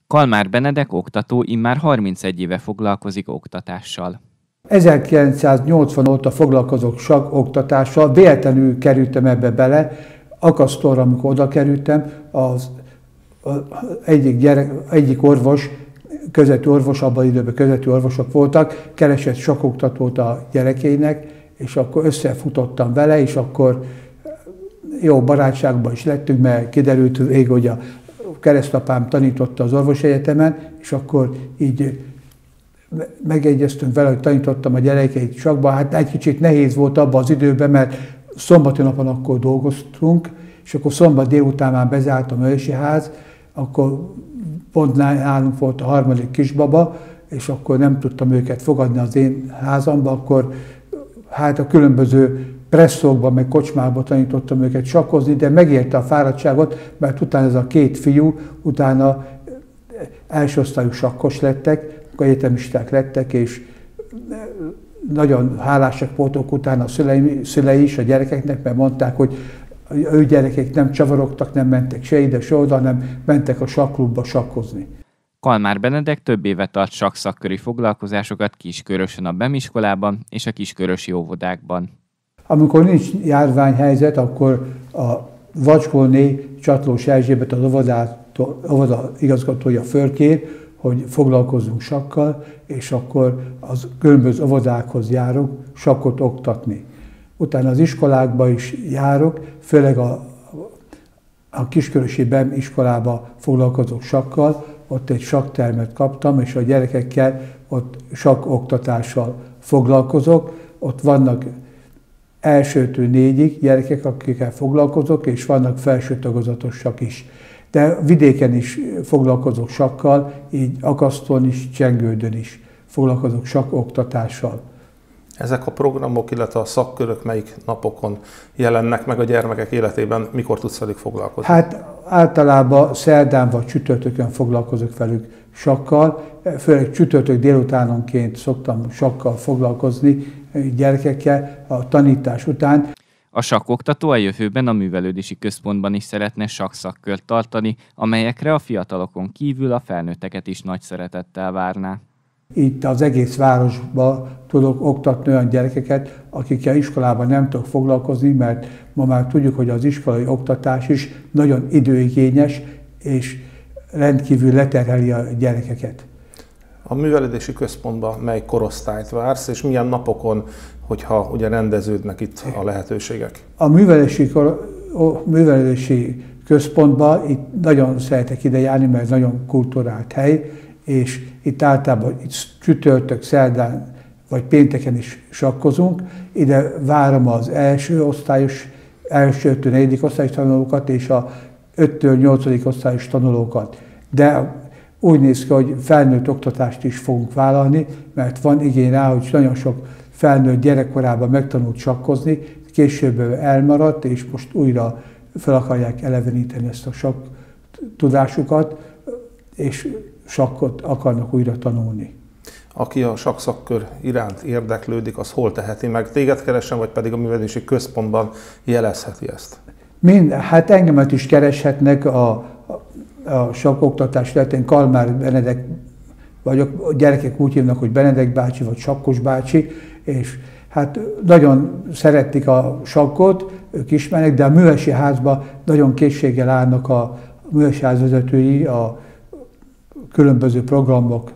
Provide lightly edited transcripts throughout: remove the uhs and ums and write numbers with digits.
Kalmár Benedek oktató immár 31 éve foglalkozik oktatással. 1980 óta foglalkozok sakkoktatással, véletlenül kerültem ebbe bele, akasztóra, amikor oda kerültem, az egyik orvos, közvető orvos, abban az időben közvető orvosok voltak, keresett sakkoktatót a gyerekeinek, és akkor összefutottam vele, és akkor jó barátságban is lettünk, mert kiderült végül, hogy a keresztapám tanította az orvosegyetemen, és akkor így megegyeztünk vele, hogy tanítottam a gyerekeit sakkba. Hát egy kicsit nehéz volt abban az időben, mert szombati napon akkor dolgoztunk, és akkor szombat délután már bezárt a Mölösi ház, akkor pont nálunk volt a harmadik kisbaba, és akkor nem tudtam őket fogadni az én házamba, akkor hát a különböző presszókban, meg kocsmákban tanítottam őket sakkozni, de megérte a fáradtságot, mert utána ez a két fiú, utána első osztályú sakkos lettek, egyetemisták lettek, és nagyon hálásak voltak utána a szülei is a gyerekeknek, mert mondták, hogy ő gyerekek nem csavarogtak, nem mentek se ide, se oda, hanem mentek a sakklubba sakkozni. Kalmár Benedek több éve tart sakkszakköri foglalkozásokat Kiskörösön a BEM iskolában és a kiskörösi óvodákban. Amikor nincs járványhelyzet, akkor a Vacskóné Csatlós Erzsébet, az óvoda igazgatója fölkér, hogy foglalkozzunk sakkal, és akkor az különböző óvodákhoz járok sakkot oktatni. Utána az iskolákba is járok, főleg a kiskörösi BEM iskolába foglalkozok sakkal, ott egy sakktermet kaptam, és a gyerekekkel ott sakkoktatással foglalkozok. Ott vannak elsőtől négyig gyerekek, akikkel foglalkozok, és vannak felső tagozatos sakk is. De vidéken is foglalkozok sakkal, így Akaszton is, Csengődön is foglalkozok sakkoktatással. Ezek a programok, illetve a szakkörök melyik napokon jelennek meg a gyermekek életében, mikor tudsz velük foglalkozni? Hát általában szerdán vagy csütörtökön foglalkozok velük sakkal, főleg csütörtök délutánonként szoktam sakkal foglalkozni gyerekekkel a tanítás után. A sakkoktató a jövőben a művelődési központban is szeretne sakkszakkört tartani, amelyekre a fiatalokon kívül a felnőtteket is nagy szeretettel várná. Itt az egész városban tudok oktatni olyan gyerekeket, akikkel iskolában nem tudok foglalkozni, mert ma már tudjuk, hogy az iskolai oktatás is nagyon időigényes, és rendkívül leterheli a gyerekeket. A művelődési központban mely korosztályt vársz, és milyen napokon, hogyha ugye rendeződnek itt a lehetőségek? A művelődési központban itt nagyon szeretek ide járni, mert ez nagyon kulturált hely, és itt általában csütörtök, szerdán vagy pénteken is sakkozunk. Ide várom az elsőtől 4. osztályos tanulókat és a 5-től 8. osztályos tanulókat. De úgy néz ki, hogy felnőtt oktatást is fogunk vállalni, mert van igény rá, hogy nagyon sok felnőtt gyerekkorában megtanult sakkozni, később elmaradt, és most újra fel akarják eleveníteni ezt a sakk tudásukat, és sakkot akarnak újra tanulni. Aki a sakkszakkör iránt érdeklődik, az hol teheti meg? Téged keresen, vagy pedig a művelődési központban jelezheti ezt? Hát engemet is kereshetnek a sakkoktatás területén. Kalmár Benedek vagyok, a gyerekek úgy hívnak, hogy Benedek bácsi, vagy Sakkos bácsi, és hát nagyon szeretik a sakkot, ők ismernek, de a művesi házban nagyon készséggel állnak a művesi ház vezetői a különböző programokhoz,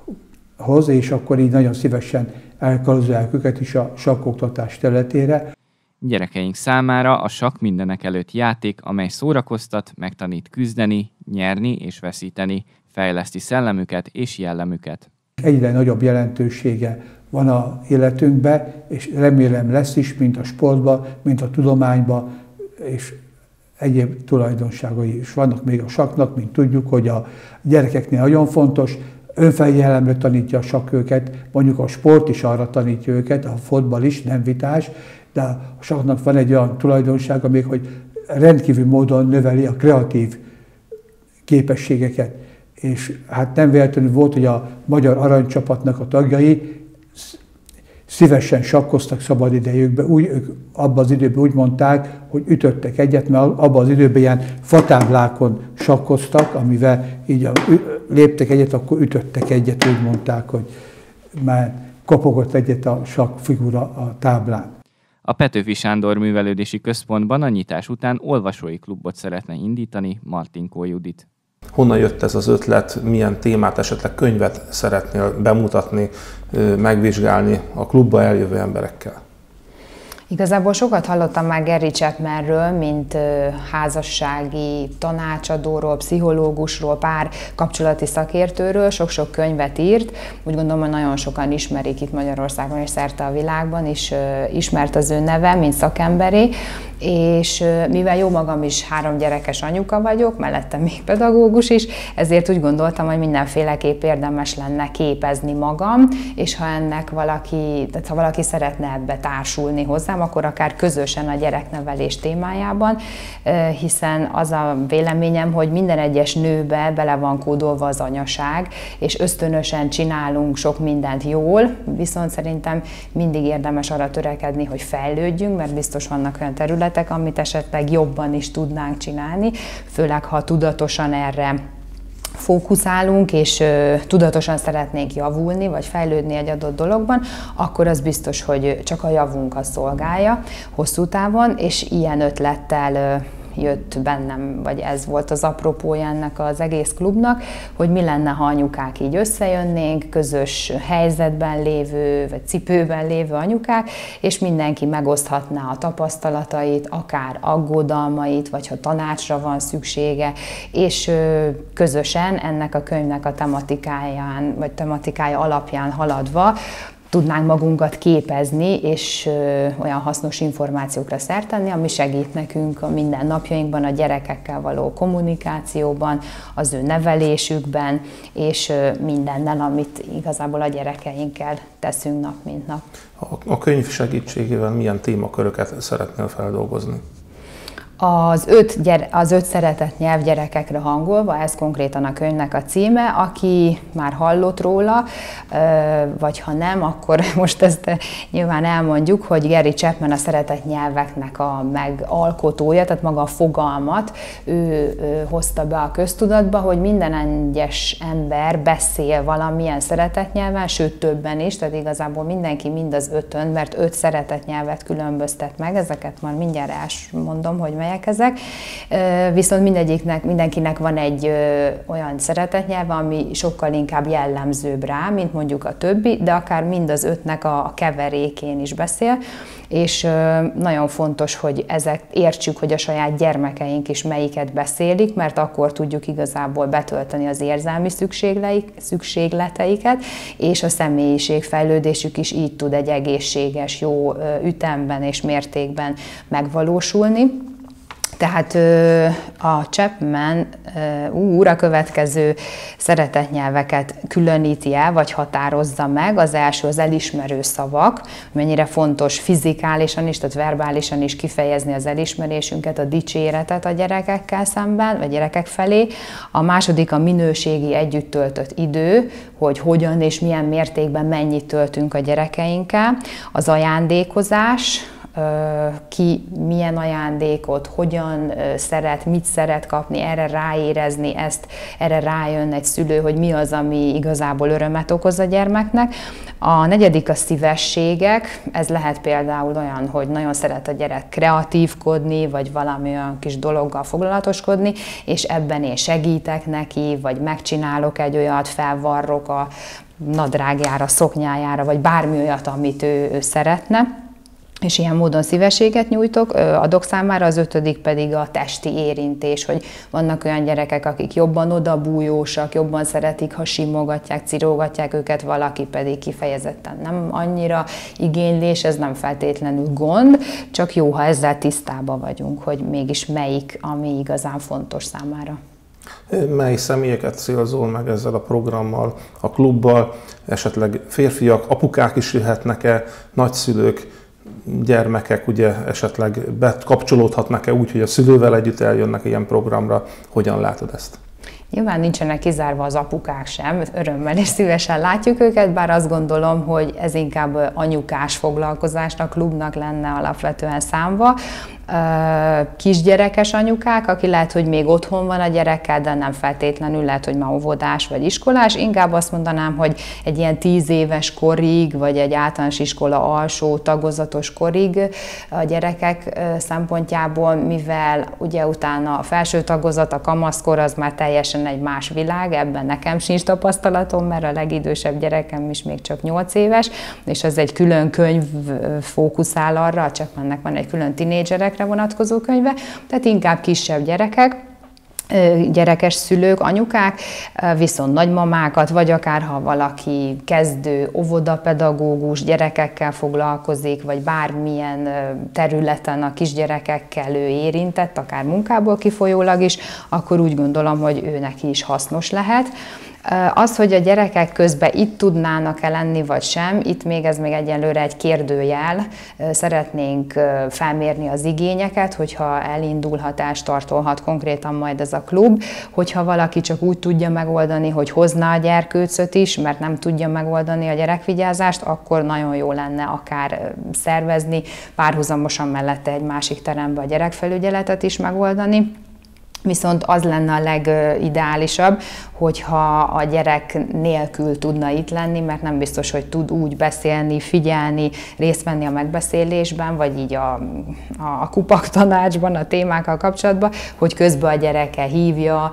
és akkor így nagyon szívesen elkalazolják őket is a sakkoktatás területére. Gyerekeink számára a sakk mindenekelőtt játék, amely szórakoztat, megtanít küzdeni, nyerni és veszíteni, fejleszti szellemüket és jellemüket. Egyre nagyobb jelentősége van az életünkben, és remélem lesz is, mint a sportban, mint a tudományban, és egyéb tulajdonságai is vannak még a sakknak, mint tudjuk, hogy a gyerekeknél nagyon fontos, önfeljelemre tanítja a sakk őket, mondjuk a sport is arra tanítja őket, a fotball is, nem vitás, de a sakknak van egy olyan tulajdonsága még, hogy rendkívül módon növeli a kreatív képességeket. És hát nem véletlenül volt, hogy a magyar aranycsapatnak a tagjai szívesen sakkoztak szabad idejükben. Ők abban az időben úgy mondták, hogy ütöttek egyet, mert abban az időben ilyen fatáblákon sakkoztak, amivel így a léptek egyet, akkor ütöttek egyet, úgy mondták, hogy már kopogott egyet a sakkfigura a táblán. A Petőfi Sándor Művelődési Központban a nyitás után olvasói klubot szeretne indítani Martinkó Judit. Honnan jött ez az ötlet, milyen témát, esetleg könyvet szeretnél bemutatni, megvizsgálni a klubba eljövő emberekkel? Igazából sokat hallottam már Gary Chapmanről, mint házassági tanácsadóról, pszichológusról, pár kapcsolati szakértőről, sok-sok könyvet írt. Úgy gondolom, hogy nagyon sokan ismerik itt Magyarországon és szerte a világban is ismert az ő neve, mint szakemberé. És mivel jó magam is 3 gyerekes anyuka vagyok, mellettem még pedagógus is, ezért úgy gondoltam, hogy mindenféleképp érdemes lenne képezni magam, és ha ennek valaki szeretne ebbe társulni hozzám, akkor akár közösen a gyereknevelés témájában, hiszen az a véleményem, hogy minden egyes nőbe bele van kódolva az anyaság, és ösztönösen csinálunk sok mindent jól, viszont szerintem mindig érdemes arra törekedni, hogy fejlődjünk, mert biztos vannak olyan területek, amit esetleg jobban is tudnánk csinálni, főleg ha tudatosan erre fókuszálunk, és tudatosan szeretnénk javulni, vagy fejlődni egy adott dologban, akkor az biztos, hogy csak a javunkat szolgálja hosszú távon, és ilyen ötlettel jött bennem, vagy ez volt az apropója ennek az egész klubnak, hogy mi lenne, ha anyukák így összejönnénk, közös helyzetben lévő, vagy cipőben lévő anyukák, és mindenki megoszthatná a tapasztalatait, akár aggodalmait, vagy ha tanácsra van szüksége, és közösen ennek a könyvnek a tematikáján, vagy tematikája alapján haladva tudnánk magunkat képezni, és olyan hasznos információkra szert tenni, ami segít nekünk a mindennapjainkban, a gyerekekkel való kommunikációban, az ő nevelésükben, és mindennel, amit igazából a gyerekeinkkel teszünk nap mint nap. A könyv segítségével milyen témaköröket szeretnél feldolgozni? Az 5 szeretett nyelv gyerekekre hangolva, ez konkrétan a könyvnek a címe. Aki már hallott róla, vagy ha nem, akkor most ezt nyilván elmondjuk, hogy Gary Chapman a szeretett nyelveknek a megalkotója, tehát maga a fogalmat ő hozta be a köztudatba, hogy minden egyes ember beszél valamilyen szeretett nyelven, sőt többen is, tehát igazából mindenki mind az 5-ön, mert 5 szeretett nyelvet különböztet meg, ezeket már mindjárt elmondom, hogy melyek ezek. Viszont mindenkinek van egy olyan szeretetnyelve, ami sokkal inkább jellemzőbb rá, mint mondjuk a többi, de akár mind az 5-nek a keverékén is beszél, és nagyon fontos, hogy értsük, hogy a saját gyermekeink is melyiket beszélik, mert akkor tudjuk igazából betölteni az érzelmi szükségleteiket, és a személyiségfejlődésük is így tud egy egészséges, jó ütemben és mértékben megvalósulni. Tehát a Chapman úr a következő szeretetnyelveket különíti el, vagy határozza meg. Az első az elismerő szavak, mennyire fontos fizikálisan is, tehát verbálisan is kifejezni az elismerésünket, a dicséretet a gyerekekkel szemben, vagy gyerekek felé. A második a minőségi együtt töltött idő, hogy hogyan és milyen mértékben mennyit töltünk a gyerekeinkkel. Az ajándékozás, ki milyen ajándékot, hogyan szeret, mit szeret kapni, erre ráérezni, erre rájön egy szülő, hogy mi az, ami igazából örömet okoz a gyermeknek. A negyedik a szívességek, ez lehet például olyan, hogy nagyon szeret a gyerek kreatívkodni, vagy valami olyan kis dologgal foglalatoskodni, és ebben én segítek neki, vagy megcsinálok egy olyat, felvarrok a nadrágjára, szoknyájára, vagy bármi olyat, amit ő szeretne. És ilyen módon szívességet nyújtok, adok számára, az 5. pedig a testi érintés, hogy vannak olyan gyerekek, akik jobban odabújósak, jobban szeretik, ha simogatják, cirógatják őket, valaki pedig kifejezetten nem annyira igénylés, ez nem feltétlenül gond, csak jó, ha ezzel tisztában vagyunk, hogy mégis melyik, ami igazán fontos számára. Mely személyeket célzol meg ezzel a programmal, a klubbal, esetleg férfiak, apukák is jöhetnek-e, nagyszülők, gyermekek ugye esetleg bekapcsolódhatnak-e úgy, hogy a szülővel együtt eljönnek ilyen programra? Hogyan látod ezt? Nyilván nincsenek kizárva az apukák sem, örömmel és szívesen látjuk őket, bár azt gondolom, hogy ez inkább anyukás foglalkozásnak, klubnak lenne alapvetően számva. kisgyerekes anyukák, aki lehet, hogy még otthon van a gyerekkel, de nem feltétlenül lehet, hogy már óvodás vagy iskolás. Inkább azt mondanám, hogy egy ilyen 10 éves korig, vagy egy általános iskola alsó tagozatos korig a gyerekek szempontjából, mivel ugye utána a felső tagozat, a kamaszkor az már teljesen egy más világ, ebben nekem sincs tapasztalatom, mert a legidősebb gyerekem is még csak 8 éves, és az egy külön könyv fókuszál arra, a Chapmannek van egy külön tinédzserekre vonatkozó könyve, tehát inkább kisebb gyerekek, gyerekes szülők, anyukák, viszont nagymamákat, vagy akár ha valaki kezdő óvodapedagógus, gyerekekkel foglalkozik, vagy bármilyen területen a kisgyerekekkel ő érintett, akár munkából kifolyólag is, akkor úgy gondolom, hogy ő neki is hasznos lehet. Az, hogy a gyerekek közben itt tudnának-e lenni, vagy sem, itt ez még egyelőre egy kérdőjel. Szeretnénk felmérni az igényeket, hogyha elindulhat, tartolhat konkrétan majd ez a klub, hogyha valaki csak úgy tudja megoldani, hogy hozná a gyerkőcöt is, mert nem tudja megoldani a gyerekvigyázást, akkor nagyon jó lenne akár szervezni, párhuzamosan mellette egy másik terembe a gyerekfelügyeletet is megoldani. Viszont az lenne a legideálisabb, hogyha a gyerek nélkül tudna itt lenni, mert nem biztos, hogy tud úgy beszélni, figyelni, részt venni a megbeszélésben, vagy így a kupaktanácsban, a témákkal kapcsolatban, hogy közben a gyereke hívja,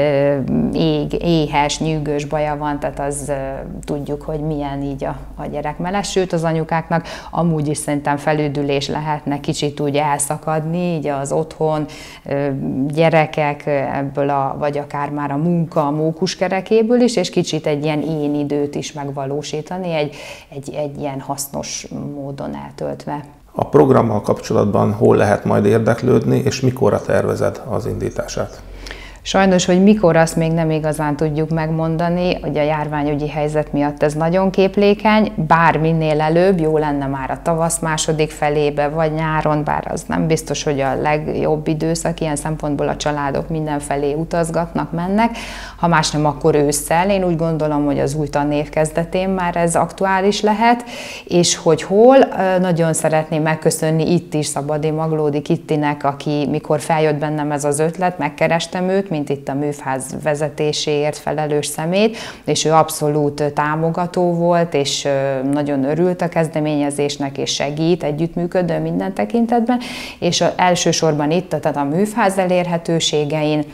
éhes, nyűgös baja van, tehát az tudjuk, hogy milyen így a gyerek meles. Sőt, az anyukáknak amúgy is szerintem felüdülés lehetne kicsit úgy elszakadni, így az otthon gyerekek ebből vagy akár már a munka, a mókuskerekéből is, és kicsit egy ilyen én időt is megvalósítani, egy ilyen hasznos módon eltöltve. A programmal kapcsolatban hol lehet majd érdeklődni, és mikorra tervezed az indítását? Sajnos, hogy mikor, azt még nem igazán tudjuk megmondani, hogy a járványügyi helyzet miatt ez nagyon képlékeny, bár minél előbb, jó lenne már a tavasz második felébe, vagy nyáron, bár az nem biztos, hogy a legjobb időszak, ilyen szempontból a családok mindenfelé utazgatnak, mennek, ha más nem, akkor ősszel. Én úgy gondolom, hogy az új tanév kezdetén már ez aktuális lehet, és hogy hol, nagyon szeretném megköszönni itt is Szabadi Maglódi Kittinek, aki mikor feljött bennem ez az ötlet, megkerestem őt, mint itt a műfáz vezetéséért felelős személyt, és ő abszolút támogató volt, és nagyon örült a kezdeményezésnek, és segít, együttműködő minden tekintetben, és elsősorban itt, tehát a műfáz elérhetőségein,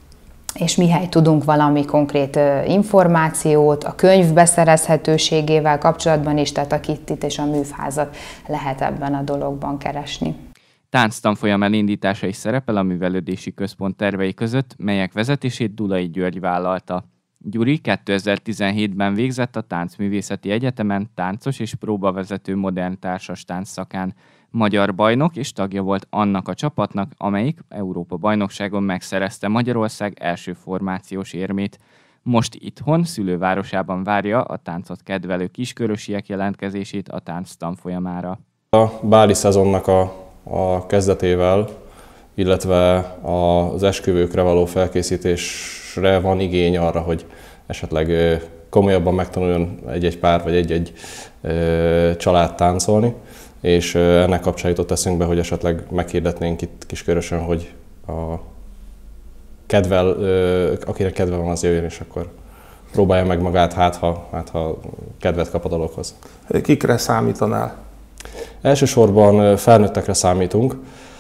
és mihely tudunk valami konkrét információt, a könyv beszerezhetőségével kapcsolatban is, tehát a Kittit és a műfázat lehet ebben a dologban keresni. Tánctanfolyam elindítása is szerepel a művelődési központ tervei között, melyek vezetését Dulai György vállalta. Gyuri 2017-ben végzett a Táncművészeti Egyetemen táncos és próbavezető modern társas tánc szakán. Magyar bajnok és tagja volt annak a csapatnak, amelyik Európa-bajnokságon megszerezte Magyarország első formációs érmét. Most itthon, szülővárosában várja a táncot kedvelő kiskörösiek jelentkezését a tánctanfolyamára. A báli szezonnak a kezdetével, illetve az esküvőkre való felkészítésre van igény arra, hogy esetleg komolyabban megtanuljon egy-egy pár vagy egy-egy család táncolni, és ennek kapcsán jutott eszünkbe, hogy esetleg meghirdetnénk itt Kiskörösön, hogy akinek kedve van, az jöjjön, és akkor próbálja meg magát, hát ha kedvet kap a dologhoz. Kikre számítanál? Elsősorban felnőttekre számítunk,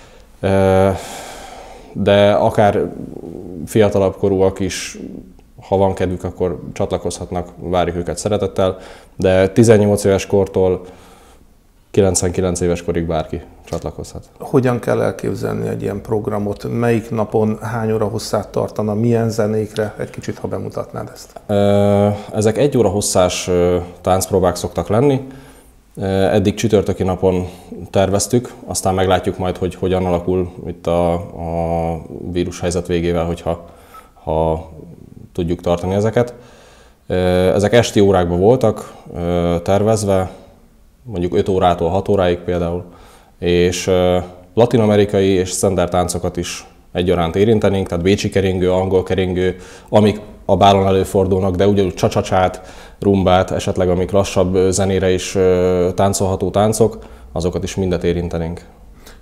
de akár fiatalabb korúak is, ha van kedvük, akkor csatlakozhatnak, várjuk őket szeretettel, de 18 éves kortól 99 éves korig bárki csatlakozhat. Hogyan kell elképzelni egy ilyen programot? Melyik napon hány óra hosszát tartana, milyen zenékre? Egy kicsit, ha bemutatnád ezt. Ezek 1 óra hosszás táncpróbák szoktak lenni. Eddig csütörtöki napon terveztük, aztán meglátjuk majd, hogy hogyan alakul itt a vírushelyzet végével, ha tudjuk tartani ezeket. Ezek esti órákban voltak tervezve, mondjuk 5 órától 6 óráig például, és latin-amerikai és standard táncokat is egyaránt érintenénk, tehát bécsi keringő, angol keringő, amik a bálon előfordulnak, de ugyanúgy csa-csa-csát, rumbát, esetleg amik lassabb zenére is táncolható táncok, azokat is mindet érintenénk.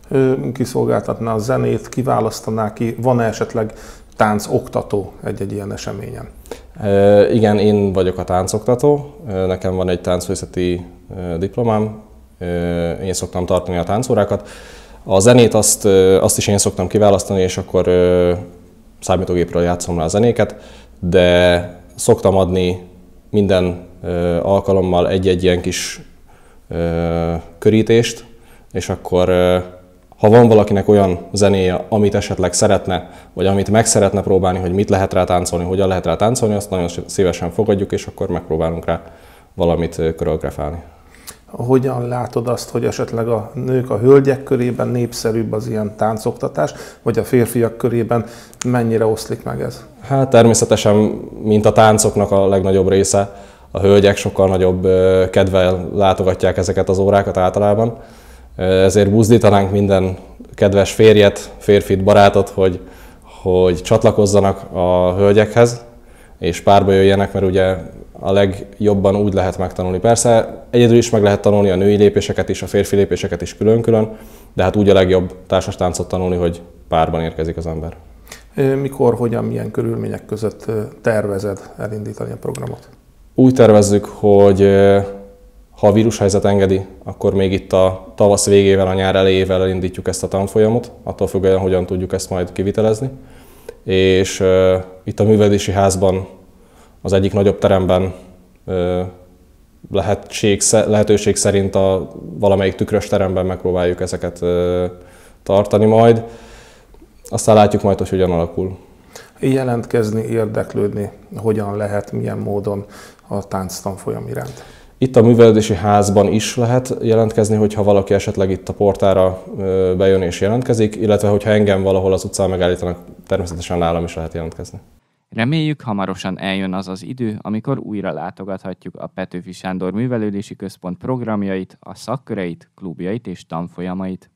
kiszolgáltatná a zenét, kiválasztaná ki, van-e esetleg táncoktató egy-egy ilyen eseményen? Igen, én vagyok a táncoktató, nekem van egy táncművészeti diplomám, én szoktam tartani a táncórákat. A zenét azt is én szoktam kiválasztani, és akkor számítógépről játszom rá a zenéket, de szoktam adni minden alkalommal egy-egy ilyen kis körítést, és akkor ha van valakinek olyan zenéje, amit esetleg szeretne, vagy amit meg szeretne próbálni, hogy mit lehet rá táncolni, hogyan lehet rá táncolni, azt nagyon szívesen fogadjuk, és akkor megpróbálunk rá valamit koreografálni. Hogyan látod azt, hogy esetleg a nők, a hölgyek körében népszerűbb az ilyen táncoktatás, vagy a férfiak körében mennyire oszlik meg ez? Hát természetesen, mint a táncoknak a legnagyobb része, a hölgyek sokkal nagyobb kedvel látogatják ezeket az órákat általában. Ezért buzdítanánk minden kedves férfit, barátot, hogy csatlakozzanak a hölgyekhez, és párba jöjjenek, mert ugye a legjobban úgy lehet megtanulni. Persze egyedül is meg lehet tanulni a női lépéseket is, a férfi lépéseket is külön-külön, de hát úgy a legjobb társas táncot tanulni, hogy párban érkezik az ember. Mikor, hogyan, milyen körülmények között tervezed elindítani a programot? Úgy tervezzük, hogy ha a vírushelyzet engedi, akkor még itt a tavasz végével, a nyár elejével elindítjuk ezt a tanfolyamot, attól függően, hogyan tudjuk ezt majd kivitelezni. És itt a művelődési házban, az egyik nagyobb teremben lehetőség szerint a valamelyik tükrös teremben megpróbáljuk ezeket tartani majd. Aztán látjuk majd, hogy hogyan alakul. Jelentkezni, érdeklődni, hogyan lehet, milyen módon a tánctanfolyam iránt? Itt a művelődési házban is lehet jelentkezni, hogyha valaki esetleg itt a portára bejön és jelentkezik, illetve hogyha engem valahol az utcán megállítanak, természetesen nálam is lehet jelentkezni. Reméljük, hamarosan eljön az az idő, amikor újra látogathatjuk a Petőfi Sándor Művelődési Központ programjait, a szakköreit, klubjait és tanfolyamait.